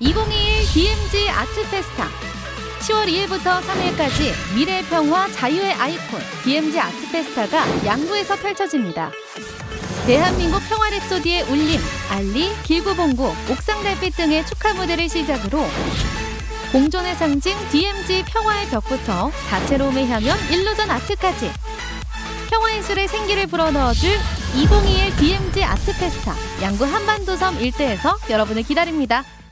2021 DMZ 아트 페스타 10월 2일부터 3일까지 미래 평화 자유의 아이콘 DMZ 아트 페스타가 양구에서 펼쳐집니다. 대한민국 평화 랩소디의 울림, 알리, 길구봉구, 옥상달빛 등의 축하 무대를 시작으로 공존의 상징 DMZ 평화의 벽부터 다채로움의 향연 일루전 아트까지 평화예술의 생기를 불어넣어줄 2021 DMZ 아트 페스타 양구 한반도섬 일대에서 여러분을 기다립니다.